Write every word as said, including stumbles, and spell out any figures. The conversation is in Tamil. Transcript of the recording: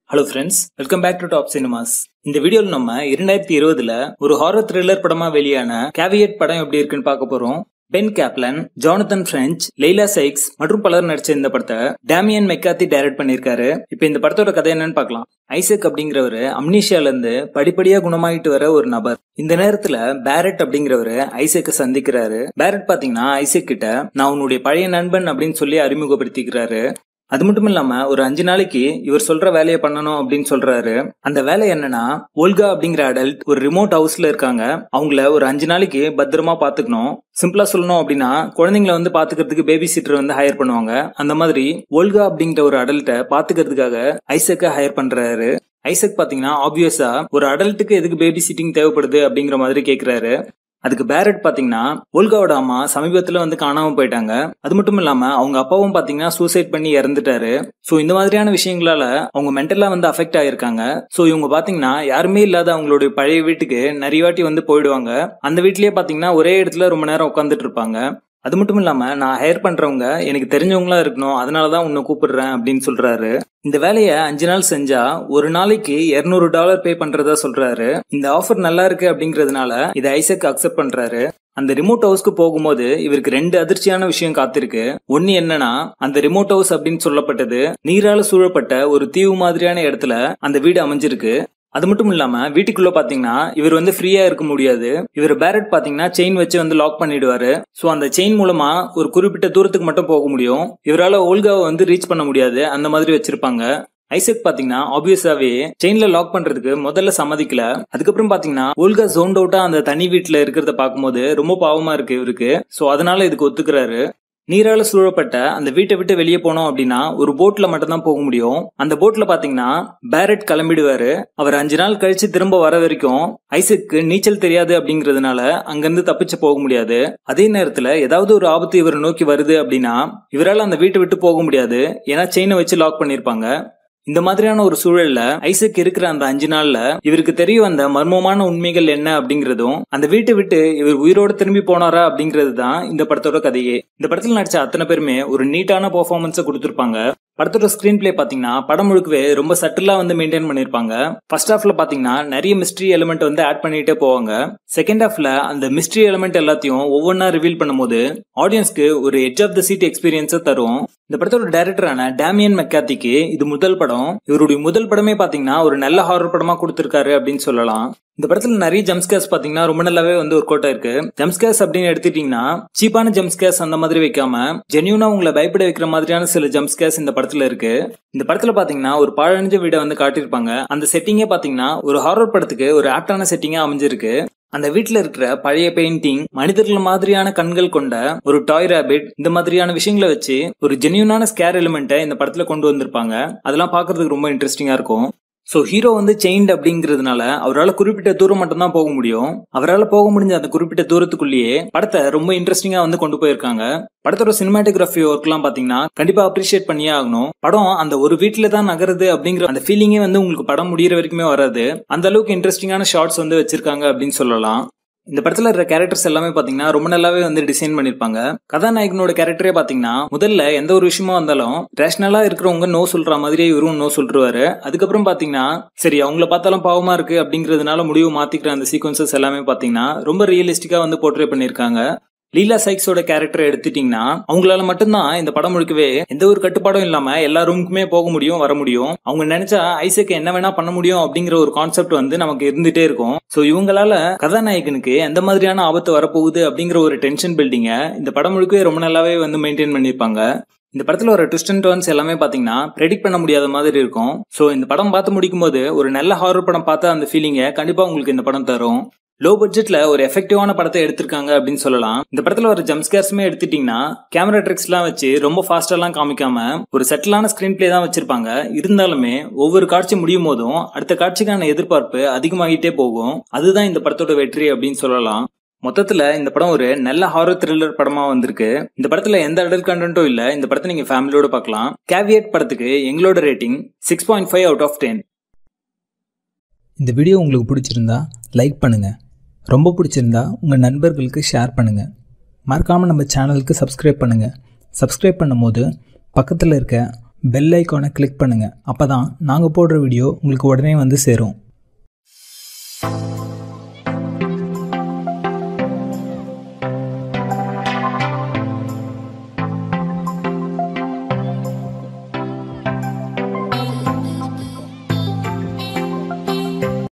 Hello friends, welcome back to Top Cinemas. இந்த வீடியோல நம்ம இரண்டாயிரத்து இருபதுல ஒரு ஹாரர் த்ரில்லர் படமா வெளியான கேவியட் படம் எப்படி இருக்குன்னு பார்க்க போறோம். Ben Caplan, Jonathan French, Leila Sykes மற்றும் பலர் நடிச்ச இந்த படத்தை டேமியன் மெக்கார்த்தி டைரக்ட் பண்ணிருக்காரு. இப்போ இந்த படத்தோட கதை என்னன்னு பார்க்கலாம். ஐசக் அப்படிங்கிறவரு அம்னீஷியால இருந்து படிப்படியா குணமாயிட்டு வர ஒரு நபர். இந்த நேரத்துல பேரட் அப்படிங்கிறவரு ஐசக்க சந்திக்கிறாரு. பேரட் பாத்தீங்கன்னா ஐசக் கிட்ட நான் உன்னுடைய பழைய நண்பன் அப்படின்னு சொல்லி அறிமுகப்படுத்திக்கிறாரு. அது மட்டும் இல்லாம ஒரு அஞ்சு நாளைக்கு இவர் சொல்ற வேலையை பண்ணணும் அப்படின்னு சொல்றாரு. அந்த வேலை என்னன்னா, ஓல்கா அப்படிங்கிற அடல்ட் ஒரு ரிமோட் ஹவுஸ்ல இருக்காங்க. அவங்கள ஒரு அஞ்சு நாளைக்கு பத்திரமா பாத்துக்கணும். சிம்பிளா சொல்லணும் அப்படின்னா, குழந்தைங்களை வந்து பாத்துக்கிறதுக்கு பேபி சிட்டர் வந்து ஹையர் பண்ணுவாங்க. அந்த மாதிரி ஓல்கா அப்படிங்கிற ஒரு அடல்ட்டை பாத்துக்கிறதுக்காக ஐசக்க ஹையர் பண்றாரு. ஐசக் பாத்தீங்கன்னா ஆப்வியஸா ஒரு அடல்ட்டுக்கு எதுக்கு பேபி சிட்டிங் தேவைப்படுது அப்படிங்கிற மாதிரி கேக்குறாரு. அதுக்கு பேரட் பாத்தீங்கன்னா ஓல்காவோட அம்மா சமீபத்துல வந்து காணாம போயிட்டாங்க. அது மட்டும் இல்லாம அவங்க அப்பாவும் பாத்தீங்கன்னா சூசைட் பண்ணி இறந்துட்டாரு. சோ இந்த மாதிரியான விஷயங்களால அவங்க மென்டலா வந்து அஃபெக்ட் ஆயிருக்காங்க. சோ இவங்க பாத்தீங்கன்னா யாருமே இல்லாத அவங்களுடைய பழைய வீட்டுக்கு நிறைய வாட்டி வந்து போயிடுவாங்க. அந்த வீட்லயே பாத்தீங்கன்னா ஒரே இடத்துல ரொம்ப நேரம் உட்காந்துட்டு இருப்பாங்க. அது மட்டும் இல்லாம நான் ஹையர் பண்றவங்க எனக்கு தெரிஞ்சவங்களா இருக்கணும், அதனாலதான் உன்னை கூப்பிடுறேன் அப்படின்னு சொல்றாரு. இந்த வேலைய அஞ்சு நாள் செஞ்சா ஒரு நாளைக்கு இருநூறு டாலர் பே பண்றதா சொல்றாரு. இந்த ஆஃபர் நல்லா இருக்கு அப்படிங்கறதுனால இதை ஐசக் அக்செப்ட் பண்றாரு. அந்த ரிமோட் ஹவுஸ்க்கு போகும்போது இவருக்கு ரெண்டு அதிர்ச்சியான விஷயம் காத்திருக்கு. ஒன்னு என்னன்னா, அந்த ரிமோட் ஹவுஸ் அப்படின்னு சொல்லப்பட்டது நீரால சூழப்பட்ட ஒரு தீவு மாதிரியான இடத்துல அந்த வீடு அமைஞ்சிருக்கு. அது மட்டும் இல்லாம வீட்டுக்குள்ள பாத்தீங்கன்னா இவர் வந்து ஃப்ரீயா இருக்க முடியாது. இவர் பேரட் பாத்தீங்கன்னா செயின் வச்சு வந்து லாக் பண்ணிடுவாரு. சோ அந்த செயின் மூலமா ஒரு குறிப்பிட்ட தூரத்துக்கு மட்டும் போக முடியும். இவரால ஓல்காவை வந்து ரீச் பண்ண முடியாது. அந்த மாதிரி வச்சிருப்பாங்க. ஐசக் பாத்தீங்கன்னா ஆப்வியஸாவே செயின்ல லாக் பண்றதுக்கு முதல்ல சம்மதிக்கல. அதுக்கப்புறம் பாத்தீங்கன்னா ஓல்கா ஜோன்ட் அவுட்டா அந்த தனி வீட்டுல இருக்கிறத பாக்கும்போது ரொம்ப பாவமா இருக்கு இவருக்கு. சோ அதனால இதுக்கு ஒத்துக்கிறாரு. நீரால சூழப்பட்ட அந்த வீட்டை விட்டு வெளியே போனோம் அப்படின்னா ஒரு போட்ல மட்டும் தான் போக முடியும். அந்த போட்ல பாத்தீங்கன்னா பேரட் கிளம்பிடுவாரு. அவர் அஞ்சு நாள் கழிச்சு திரும்ப வர வரைக்கும் ஐசக்கு நீச்சல் தெரியாது அப்படிங்கறதுனால அங்கிருந்து தப்பிச்சு போக முடியாது. அதே நேரத்துல ஏதாவது ஒரு ஆபத்து இவர் நோக்கி வருது அப்படின்னா இவரால் அந்த வீட்டை விட்டு போக முடியாது. ஏன்னா செயினை வச்சு லாக் பண்ணிருப்பாங்க. இந்த மாதிரியான ஒரு சூழல்ல ஐசக் இருக்கிற அந்த அஞ்சு நாள்ல இவருக்கு தெரிய வந்த மர்மமான உண்மைகள் என்ன அப்படிங்கறதும், அந்த வீட்டை விட்டு இவர் உயிரோட திரும்பி போனாரா அப்படிங்கிறது தான் இந்த படத்தோட கதையே. இந்த படத்துல நடிச்ச அத்தனை பேருமே ஒரு நீட்டான பெர்ஃபார்மன்ஸை கொடுத்திருப்பாங்க. படத்தோட ஸ்கிரீன் பிளே பாத்தீங்கன்னா படம் முழுக்கவே ரொம்ப சட்டிலா வந்து மெயின்டைன் பண்ணிருப்பாங்க. ஃபர்ஸ்ட் ஹாஃப்ல பாத்தீங்கன்னா நிறைய மிஸ்ட்ரி எலிமெண்ட் வந்து ஆட் பண்ணிட்டே போவாங்க. செகண்ட் ஹாஃப்ல அந்த மிஸ்ட்ரி எலிமெண்ட் எல்லாத்தையும் ஒவ்வொன்னா ரிவீல் பண்ணும்போது ஆடியன்ஸ்க்கு ஒரு எட்ஜ் ஆஃப் த சீட் எக்ஸ்பீரியன்ஸை தரும். இந்த படத்தோட டைரக்டரான டேமியன் மெக்கார்த்திக்கு இது முதல் படம். இவருடைய முதல் படமே பாத்தீங்கன்னா ஒரு நல்ல ஹாரர் படமா கொடுத்திருக்காரு அப்படின்னு சொல்லலாம். இந்த படத்துல நிறைய ஜம்ஸ்கேர்ஸ் பாத்தீங்கன்னா ரொம்ப நல்லாவே வந்து ஒர்க் அவுட் ஆயிருக்கு. ஜம்ஸ்கேர்ஸ் அப்படின்னு எடுத்துட்டீங்கன்னா சீப்பான ஜம்ஸ்கேர்ஸ் அந்த மாதிரி வைக்காம ஜென்யூனா உங்களை பயப்பட வைக்கிற மாதிரியான சில ஜம்ஸ்கேர்ஸ் இந்த படத்துல இருக்கு. இந்த படத்துல பாத்தீங்கன்னா ஒரு பாழடைஞ்ச வீடை வந்து காட்டியிருப்பாங்க. அந்த செட்டிங்கே பாத்தீங்கன்னா ஒரு ஹாரர் படத்துக்கு ஒரு ஆப்டான செட்டிங்கா அமைஞ்சிருக்கு. அந்த வீட்டுல இருக்கிற பழைய பெயிண்டிங், மனிதர்கள் மாதிரியான கண்கள் கொண்ட ஒரு டாய் ராபிட், இந்த மாதிரியான விஷயங்களை வச்சு ஒரு ஜென்யூனான ஸ்கேர் எலிமெண்ட்டை இந்த படத்துல கொண்டு வந்திருப்பாங்க. அதெல்லாம் பாக்குறதுக்கு ரொம்ப இன்ட்ரெஸ்டிங்கா இருக்கும். சோ ஹீரோ வந்து செயின்ட் அப்படிங்கிறதுனால அவரால் குறிப்பிட்ட தூரம் மட்டும் தான் போக முடியும். அவரால் போக முடிஞ்ச அந்த குறிப்பிட்ட தூரத்துக்குள்ளேயே படத்தை ரொம்ப இன்ட்ரெஸ்டிங்கா வந்து கொண்டு போயிருக்காங்க. படத்தோட சினிமாட்டோகிராஃபி ஒர்க் எல்லாம் பாத்தீங்கன்னா கண்டிப்பா அப்ரிஷியேட் பண்ணியே ஆகணும். படம் அந்த ஒரு வீட்டுல தான் நகருது அப்படிங்கிற அந்த ஃபீலிங்கே வந்து உங்களுக்கு படம் முடிகிற வரைக்குமே வராது. அந்த அளவுக்கு இன்ட்ரெஸ்டிங்கான ஷார்ட்ஸ் வந்து வச்சிருக்காங்க அப்படின்னு சொல்லலாம். இந்த படத்துல இருக்கிற கேரக்டர்ஸ் எல்லாமே பாத்தீங்கன்னா ரொம்ப நல்லாவே வந்து டிசைன் பண்ணிருப்பாங்க. கதாநாயகனோட கேரக்டரே பாத்தீங்கன்னா முதல்ல எந்த ஒரு விஷயமா வந்தாலும் ரேஷனலா இருக்கிறவங்க நோ சொல்ற மாதிரியே இவரும் நோ சொல்றாரு. அதுக்கப்புறம் பாத்தீங்கன்னா சரி அவங்கள பார்த்தாலும் பாவமா இருக்கு அப்படிங்கறதுனால முடிவு மாத்திக்கிற அந்த சீக்வன்சஸ் எல்லாமே பாத்தீங்கன்னா ரொம்ப ரியலிஸ்டிக்கா வந்து போர்ட்ரே பண்ணிருக்காங்க. லீலா சைக்ஸோட கேரக்டர் எடுத்துட்டீங்கன்னா அவங்களால மட்டும்தான் இந்த படம் முழுக்கவே எந்த ஒரு கட்டுப்பாடும் இல்லாம எல்லா ரூமுக்குமே போக முடியும், வர முடியும். அவங்க நினைச்சா ஐசக்கு என்ன வேணா பண்ண முடியும் அப்படிங்கிற ஒரு கான்செப்ட் வந்து நமக்கு இருந்துட்டே இருக்கும். சோ இவங்களால கதாநாயகனுக்கு எந்த மாதிரியான ஆபத்து வரப்போகுது அப்படிங்கிற ஒரு டென்ஷன் பில்டிங்க இந்த படம் முழுக்கவே ரொம்ப நல்லாவே வந்து மெயின்டைன் பண்ணிருப்பாங்க. இந்த படத்துல ஒரு ட்விஸ்ட் அண்ட் டர்ன்ஸ் எல்லாமே பாத்தீங்கன்னா ப்ரெடிக்ட் பண்ண முடியாத மாதிரி இருக்கும். சோ இந்த படம் பார்த்து முடிக்கும் போது ஒரு நல்ல ஹாரர் படம் பார்த்த அந்த ஃபீலிங்கை கண்டிப்பா உங்களுக்கு இந்த படம் தரும். லோ பட்ஜெட்ல ஒரு எஃபெக்டிவான படத்தை எடுத்திருக்காங்க அப்படின்னு சொல்லலாம். இந்த படத்துல ஒரு ஜம்ஸ்கேர்ஸுமே எடுத்துட்டீங்கன்னா கேமரா ட்ரிக்ஸ் எல்லாம் வச்சு ரொம்ப ஃபாஸ்டா எல்லாம் காமிக்காம ஒரு செட்டிலான ஸ்கிரீன் பிளே தான் வச்சிருப்பாங்க. இருந்தாலுமே ஒவ்வொரு காட்சி முடியும் போதும் அடுத்த காட்சிக்கான எதிர்பார்ப்பு அதிகமாகிட்டே போகும். அதுதான் இந்த படத்தோட வெற்றி அப்படின்னு சொல்லலாம். மொத்தத்துல இந்த படம் ஒரு நல்ல ஹாரர் த்ரில்லர் படமா வந்திருக்கு. இந்த படத்துல எந்த அடல்ட் கண்டென்ட்டும் இல்ல. இந்த படத்தை நீங்க ஃபேமிலியோட பார்க்கலாம். கேவியட் படத்துக்கு எங்களோட rating six point five out of ten. இந்த வீடியோ உங்களுக்கு பிடிச்சிருந்தா லைக் பண்ணுங்க. ரொம்ப பிடிச்சிருந்தா உங்கள் நண்பர்களுக்கு ஷேர் பண்ணுங்கள். மறக்காமல் நம்ம சேனலுக்கு சப்ஸ்கிரைப் பண்ணுங்கள். சப்ஸ்கிரைப் பண்ணும்போது பக்கத்தில் இருக்க பெல் ஐக்கானை கிளிக் பண்ணுங்கள். அப்போ தான் நாங்கள் போடுற வீடியோ உங்களுக்கு உடனே வந்து சேரும்.